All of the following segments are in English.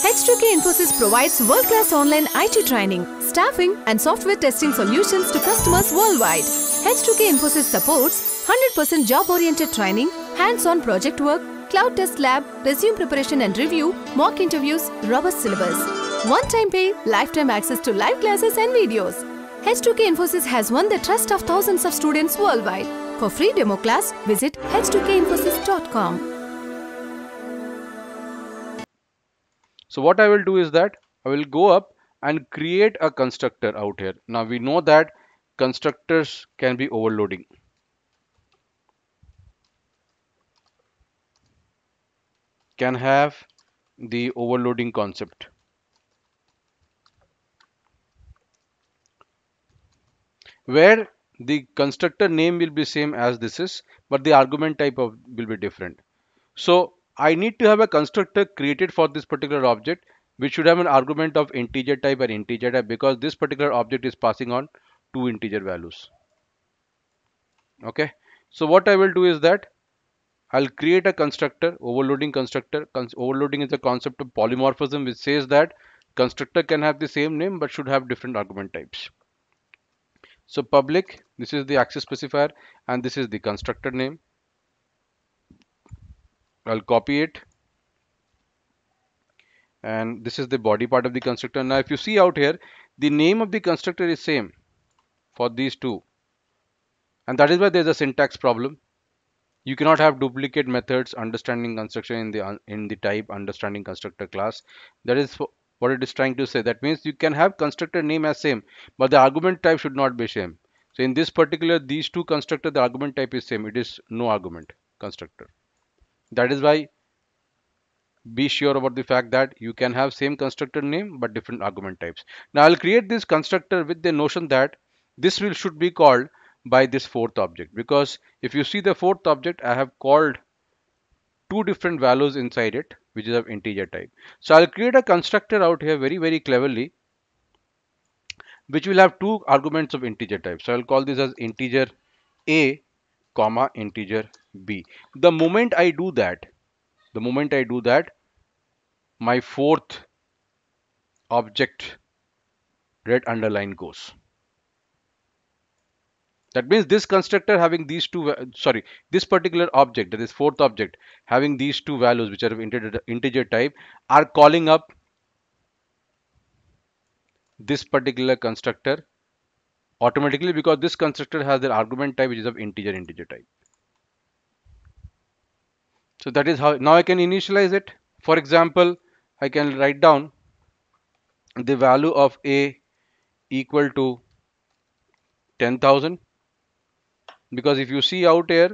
H2K Infosys provides world-class online IT training, staffing and software testing solutions to customers worldwide. H2K Infosys supports 100% job-oriented training, hands-on project work, cloud test lab, resume preparation and review, mock interviews, robust syllabus. One-time pay, lifetime access to live classes and videos. H2K Infosys has won the trust of thousands of students worldwide. For free demo class, visit h2kinfosys.com. So what I will do is that I will go up and create a constructor out here. Now we know that constructors can be overloading. Can have the overloading concept. Where the constructor name will be same as this is, but the argument type will be different. So I need to have a constructor created for this particular object, which should have an argument of integer type and integer type, because this particular object is passing on two integer values. Okay, so what I will do is that I'll create a constructor, overloading constructor. Overloading is a concept of polymorphism, which says that constructor can have the same name but should have different argument types. So public, this is the access specifier, and this is the constructor name. I'll copy it, and this is the body part of the constructor. Now if you see out here, the name of the constructor is same for these two, and that is why there's a syntax problem. You cannot have duplicate methods understanding construction in the type understanding constructor class. That is what it is trying to say. That means you can have constructor name as same, but the argument type should not be same. So in this particular, these two constructor, the argument type is same. It is no argument constructor. That is why be sure about the fact that you can have same constructor name but different argument types. Now I'll create this constructor with the notion that this should be called by this fourth object, because if you see the fourth object, I have called two different values inside it, which is of integer type. So I'll create a constructor out here very cleverly, which will have two arguments of integer type. So I'll call this as integer a comma integer b. The moment I do that, my fourth object red underline goes. That means this constructor having these two, this particular object, that is fourth object, having these two values which are of integer type, are calling up this particular constructor automatically, because this constructor has the argument type which is of integer type. So that is how now I can initialize it. For example, I can write down the value of a equal to 10,000. Because if you see out here,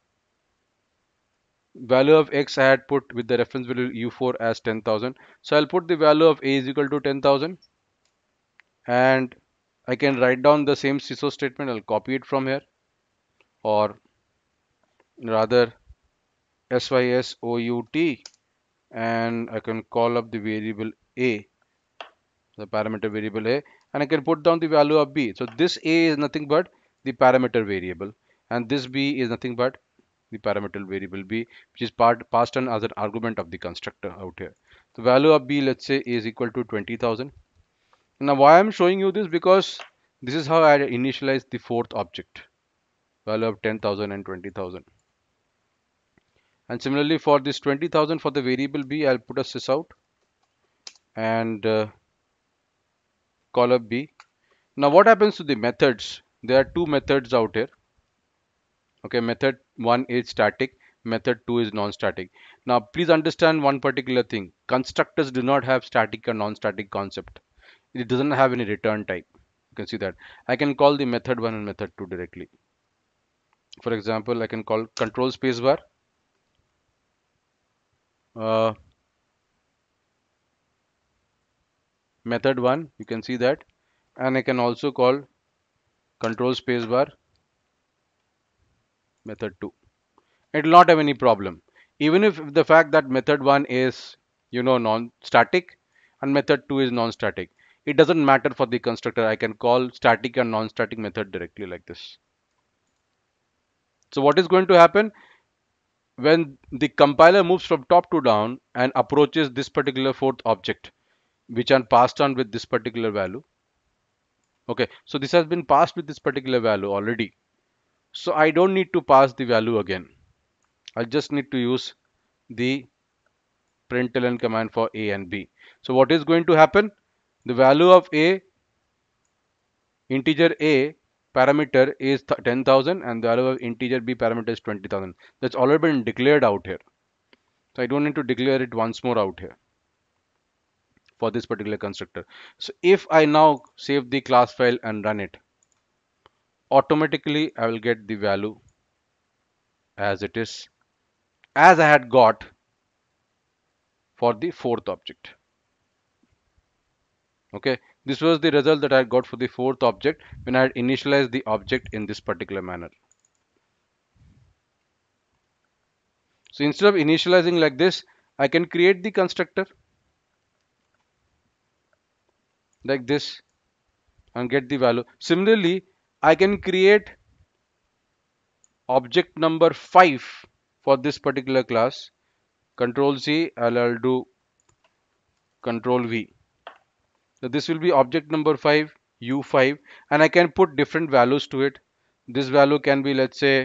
value of x I had put with the reference value u4 as 10,000. So I'll put the value of a is equal to 10,000, and I can write down the same SISO statement. I'll copy it from here, or rather SYSOUT, and I can call up the variable a, the parameter variable a, and I can put down the value of b. So this a is nothing but the parameter variable, and this b is nothing but the parameter variable b, which is passed on as an argument of the constructor out here. The value of b, let's say, is equal to 20,000. Now why I'm showing you this, because this is how I initialize the fourth object, value of 10,000 and 20,000. And similarly for this 20,000, for the variable b, I'll put a sysout and call up b. Now what happens to the methods? There are two methods out here. Okay, method 1 is static, method 2 is non-static. Now please understand one particular thing. Constructors do not have static or non-static concept. It doesn't have any return type. You can see that. I can call the method 1 and method 2 directly. For example, I can call control spacebar. Method 1, you can see that, and I can also call control spacebar method 2. It will not have any problem, even if the fact that method 1 is non-static and method 2 is non-static. It doesn't matter for the constructor. I can call static and non-static method directly like this. So what is going to happen? when the compiler moves from top to down and approaches this particular fourth object, which are passed on with this particular value. Okay, so this has been passed with this particular value already. So I don't need to pass the value again. I just need to use the println command for A and B. So what is going to happen? The value of A, integer A parameter is 10,000 and the value of integer B parameter is 20,000. That's already been declared out here. So I don't need to declare it once more out here for this particular constructor. So if I now save the class file and run it, automatically I will get the value as it is, as I had got for the fourth object. Okay, this was the result that I got for the fourth object when I had initialized the object in this particular manner. So instead of initializing like this, I can create the constructor like this and get the value. Similarly, I can create object number 5 for this particular class. Control C, I'll do Control V. So this will be object number 5, U5, and I can put different values to it. This value can be, let's say,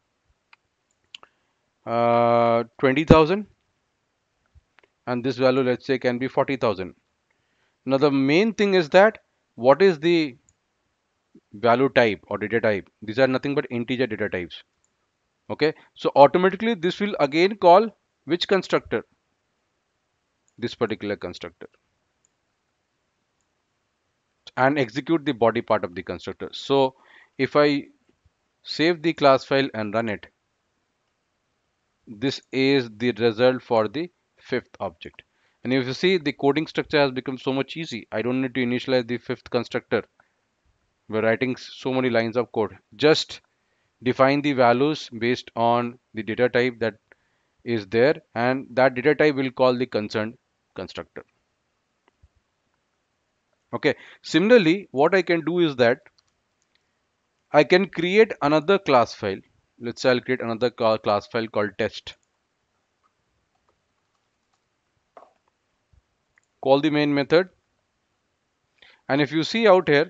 20,000, and this value, let's say, can be 40,000. Now the main thing is that what is the value type or data type? These are nothing but integer data types. Okay, so automatically this will again call which constructor? This particular constructor, and execute the body part of the constructor. So if I save the class file and run it, this is the result for the fifth object. And if you see, the coding structure has become so much easy. I don't need to initialize the fifth constructor. We're writing so many lines of code. Just define the values based on the data type that is there, and that data type will call the concerned constructor. Okay, similarly what I can do is that I can create another class file. Let's say I'll create another class file called test. Call the main method, and if you see out here,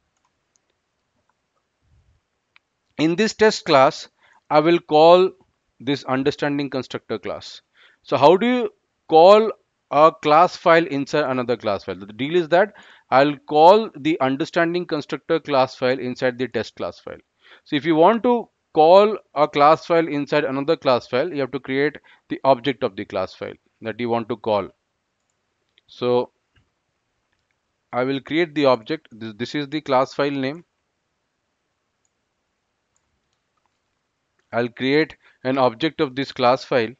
in this test class I will call this understanding constructor class. So how do you call a class file inside another class file? The deal is that I'll call the understanding constructor class file inside the test class file. So if you want to call a class file inside another class file, you have to create the object of the class file that you want to call. So I will create the object. This is the class file name. I'll create an object of this class file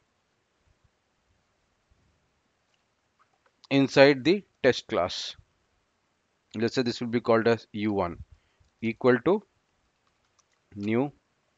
inside the test class. Let's say this will be called as u1 equal to new.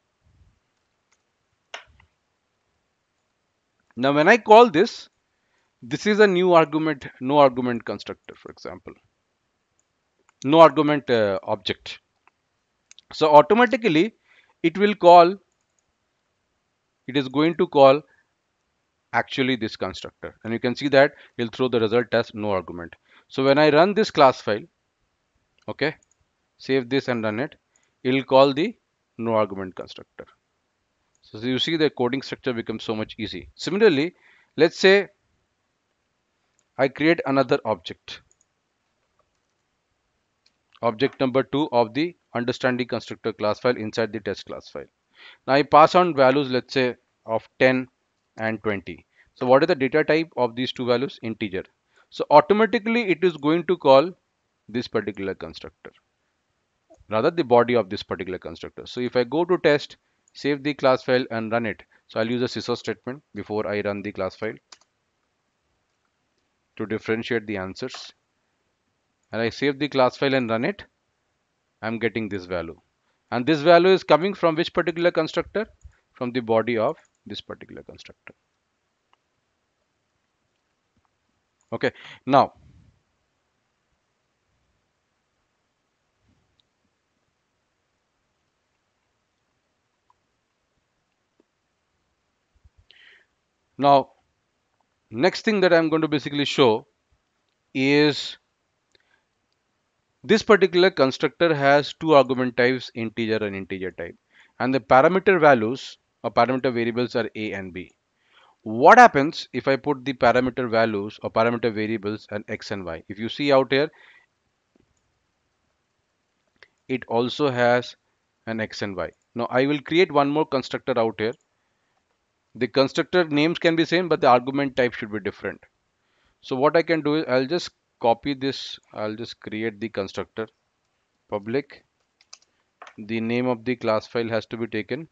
Now when I call this, this is a new argument, no argument constructor, for example, no argument object. So automatically it will call, it is going to call actually this constructor, and you can see that it'll throw the result as no argument. So when I run this class file, okay, save this and run it, it'll call the no argument constructor. So you see the coding structure becomes so much easy. Similarly, let's say I create another object, object number 2 of the understanding constructor class file inside the test class file. Now I pass on values, let's say, of 10 and 20. So what is the data type of these two values? Integer. So automatically it is going to call this particular constructor, rather the body of this particular constructor. So if I go to test, save the class file and run it. So I'll use a sysau statement before I run the class file to differentiate the answers. And I save the class file and run it. I'm getting this value. And this value is coming from which particular constructor? From the body of this particular constructor. Okay, now Now, next thing that I'm going to basically show is this particular constructor has two argument types, integer and integer type, and the parameter values or parameter variables are a and b. What happens if I put the parameter values or parameter variables and x and y? If you see out here, it also has an x and y. Now I will create one more constructor out here. The constructor names can be same, but the argument type should be different. So what I can do is I'll just copy this. I'll just create the constructor. Public. The name of the class file has to be taken.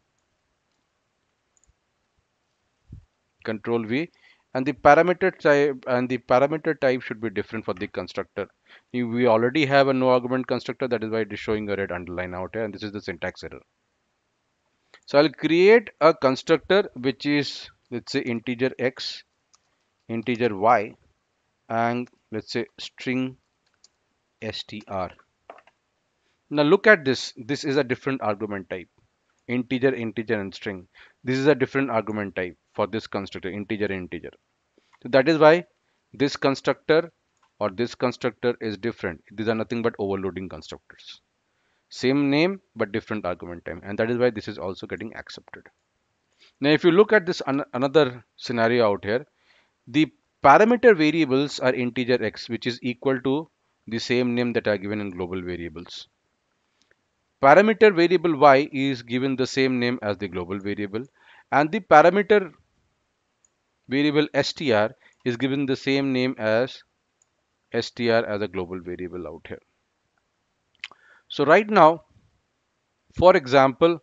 Control V. And the parameter type should be different for the constructor. We already have a no argument constructor. That is why it is showing a red underline out here. And this is the syntax error. So I'll create a constructor which is, let's say, integer x, integer y, and let's say string str. Now look at this. This is a different argument type. Integer, integer, and string. This is a different argument type for this constructor, integer, integer. So that is why this constructor or this constructor is different. These are nothing but overloading constructors. Same name but different argument type, and that is why this is also getting accepted. Now, if you look at this another scenario out here, the parameter variables are integer x, which is equal to the same name that are given in global variables. Parameter variable y is given the same name as the global variable, and the parameter variable str is given the same name as str as a global variable out here. So right now, for example,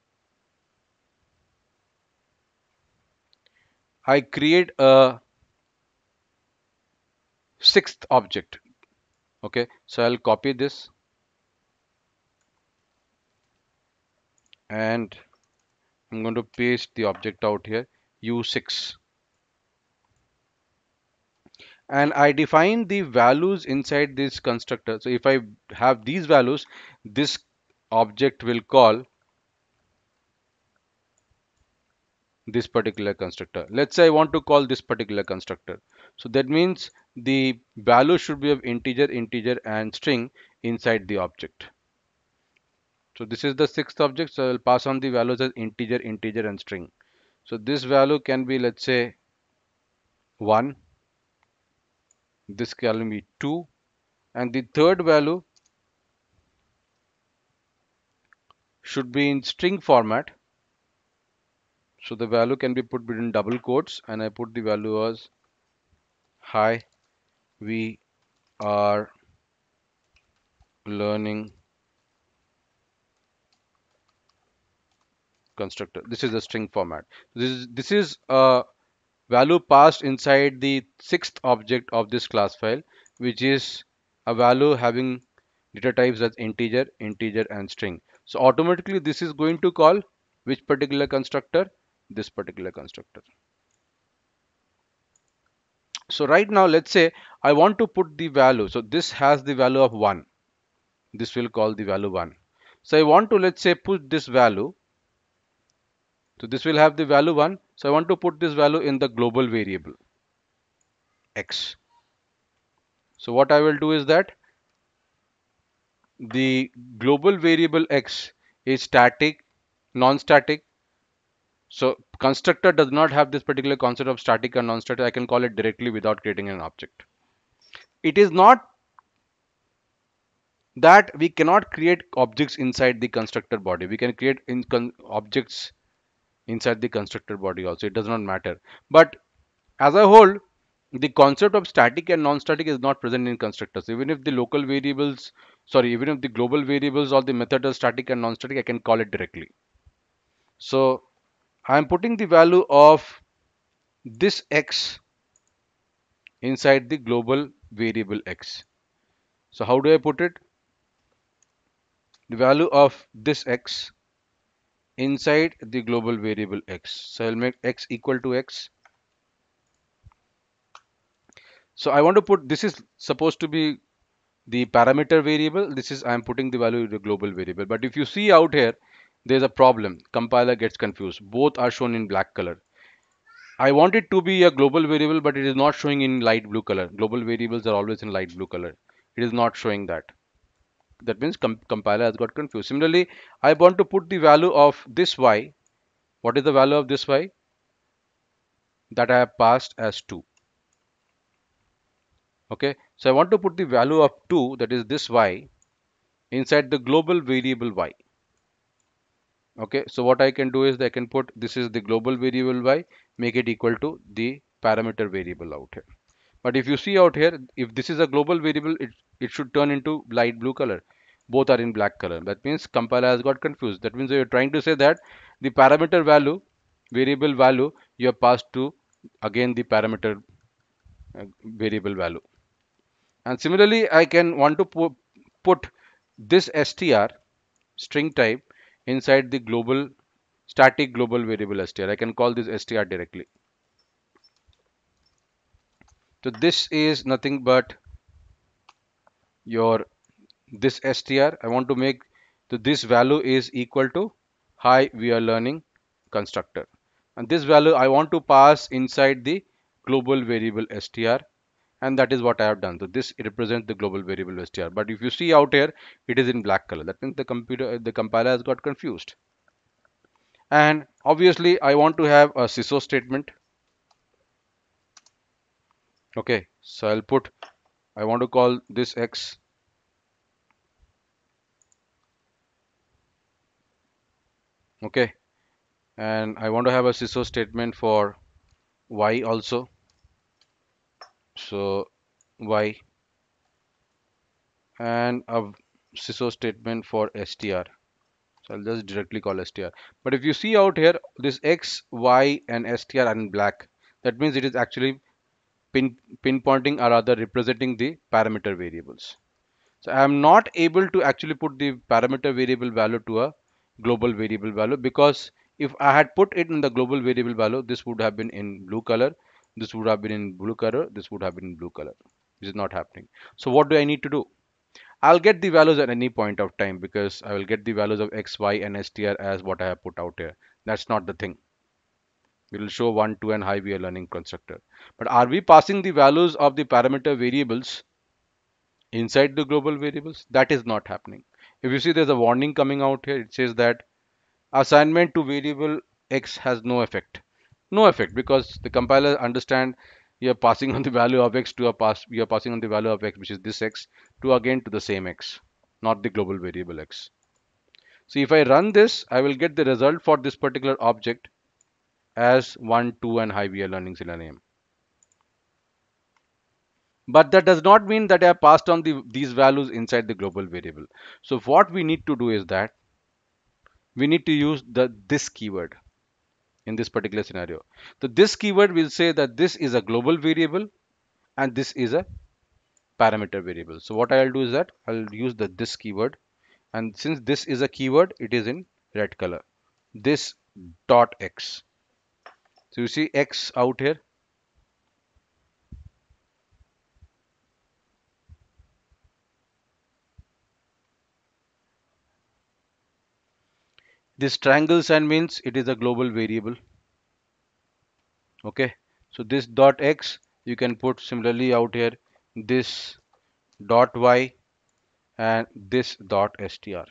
I create a sixth object. Okay, so I'll copy this and I'm going to paste the object out here, u6. And I define the values inside this constructor. So if I have these values, this object will call this particular constructor. Let's say I want to call this particular constructor. So that means the value should be of integer, integer, and string inside the object. So this is the sixth object. So I'll pass on the values as integer, integer, and string. So this value can be, let's say, 1. This can be 2. And the third value should be in string format. So the value can be put between double quotes, and I put the value as hi, we are learning constructor. This is a string format. This is a value passed inside the sixth object of this class file, which is a value having data types as integer, integer, and string. So automatically this is going to call which particular constructor? This particular constructor. So right now, let's say I want to put the value. So this has the value of 1. This will call the value 1. So I want to, let's say, put this value. So this will have the value 1. So I want to put this value in the global variable x. So what I will do is that the global variable x is static, non-static. So constructor does not have this particular concept of static and non-static. I can call it directly without creating an object. It is not that we cannot create objects inside the constructor body. We can create objects inside the constructor body also. It does not matter. But as a whole, the concept of static and non-static is not present in constructors. Even if the local variables, even if the global variables or the method are static and non-static, I can call it directly. So I am putting the value of this x inside the global variable x. So how do I put it? The value of this x inside the global variable x. So I'll make x equal to x. So I want to put, this is supposed to be the parameter variable. This is, I'm putting the value of the global variable. But if you see out here, there's a problem. Compiler gets confused. Both are shown in black color. I want it to be a global variable, but it is not showing in light blue color. Global variables are always in light blue color. It is not showing that. That means compiler has got confused. Similarly, I want to put the value of this y. What is the value of this y? That I have passed as 2. Okay, so I want to put the value of 2, that is this y, inside the global variable y. Okay, so what I can do is I can put this is the global variable y, make it equal to the parameter variable out here. But if you see out here, if this is a global variable, it should turn into light blue color. Both are in black color. That means compiler has got confused. That means you're trying to say that the parameter value, variable value, you have passed to again the parameter variable value. And similarly, I can want to put this str string type inside the global static global variable str. I can call this str directly. So this is nothing but your this str. I want to make so this value is equal to hi we are learning constructor, and this value I want to pass inside the global variable str, and that is what I have done. So this represents the global variable str, but if you see out here it is in black color. That means the compiler has got confused. And obviously I want to have a sysO statement. Okay, so I'll put I want to call this x. Okay, and I want to have a sysO statement for y also. So y, and a sysO statement for str. So I'll just directly call str. But if you see out here, this x, y, and str are in black. That means it is actually pinpointing or rather representing the parameter variables. So I am not able to actually put the parameter variable value to a global variable value, because if I had put it in the global variable value, this would have been in blue color, this would have been in blue color, this would have been in blue color. This is not happening. So what do I need to do? I'll get the values at any point of time, because I will get the values of x, y, and str as what I have put out here. That's not the thing. We will show 1, 2, and high we are learning constructor. But are we passing the values of the parameter variables inside the global variables? That is not happening. If you see, there's a warning coming out here. It says that assignment to variable x has no effect. No effect, because the compiler understand you're passing on the value of x to a pass. You're passing on the value of x, which is this x, to again to the same x, not the global variable x. So if I run this, I will get the result for this particular object as 1, 2, and high we are learning Selenium. But that does not mean that I have passed on these values inside the global variable. So what we need to do is that we need to use this keyword in this particular scenario. So this keyword will say that this is a global variable and this is a parameter variable. So what I'll do is that I'll use this keyword, and since this is a keyword, it is in red color. This dot x. So you see x out here. This triangle sign means it is a global variable. Okay, so this dot x, you can put similarly out here this dot y and this dot str.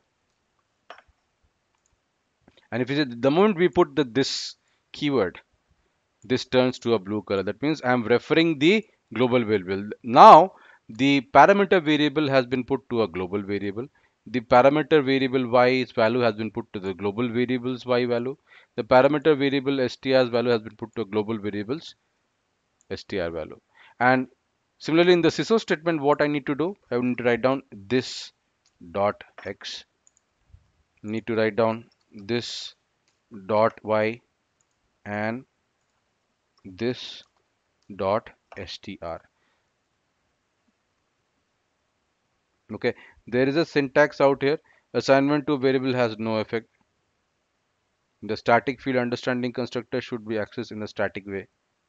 And if you see, the moment we put this keyword, this turns to a blue color. That means I am referring the global variable. Now the parameter variable has been put to a global variable. The parameter variable y's value has been put to the global variable's y value. The parameter variable str's value has been put to a global variable's str value. And similarly in the sysO statement, what I need to do, I need to write down this dot x, need to write down this dot y, and this dot str. Okay, there is a syntax out here. Assignment to variable has no effect. The static field understanding constructor should be accessed in a static way.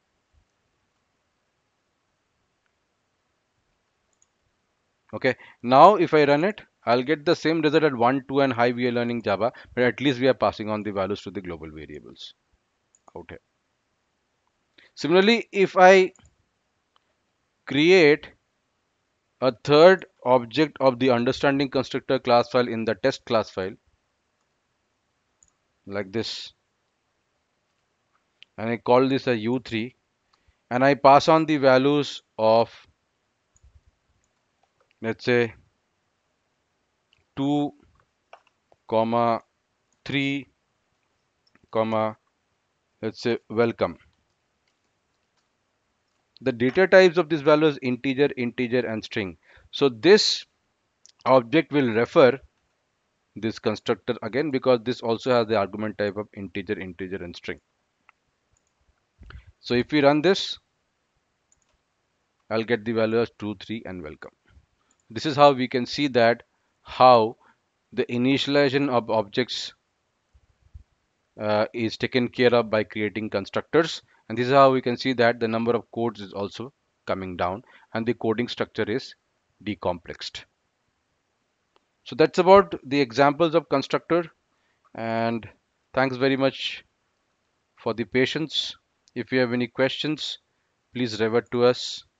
Okay, now if I run it, I'll get the same result at 1, 2, and high we are learning Java, but at least we are passing on the values to the global variables out here. Similarly, if I create a third object of the understanding constructor class file in the test class file like this, and I call this a u3, and I pass on the values of, let's say, 2 comma 3 comma, let's say, welcome. The data types of this value is integer, integer, and string. So this object will refer this constructor again, because this also has the argument type of integer, integer, and string. So if we run this, I'll get the value as 2, 3, and welcome. This is how we can see that how the initialization of objects is taken care of by creating constructors, and this is how we can see that the number of codes is also coming down and the coding structure is decomplexed. So that's about the examples of constructor, and thanks very much for the patience. If you have any questions, please revert to us.